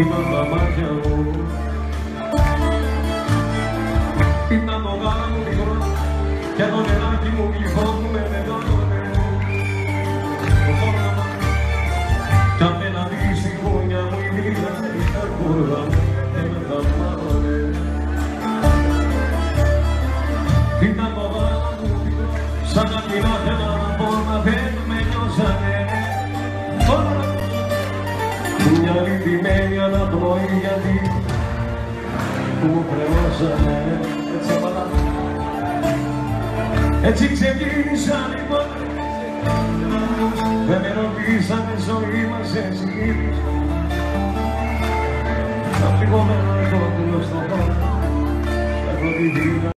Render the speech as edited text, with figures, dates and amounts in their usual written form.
ήταν τα μάτια μου. Ήταν το γάλα μου μικρό και το νεράκι μου γλυφό που με μετώνωνε. Κι απέναντι στη γωνιά μου η μοίρα ήταν κούρδα και με θαυμάζωνε. Ήταν το γάλα μου μικρό σαν να πεινάτε να πω να δεν με νιώσανε. Μια λυπημένη αναπνοή γιατί που μου κρεμάσανε. Έτσι απαλά. Έτσι ξεκίνησα λοιπόν. Δεν με ρωτήσανε ζωή μας έτσι. Τα πληγωμένα εγώ του στο χώρο. Έχω τη βίνα.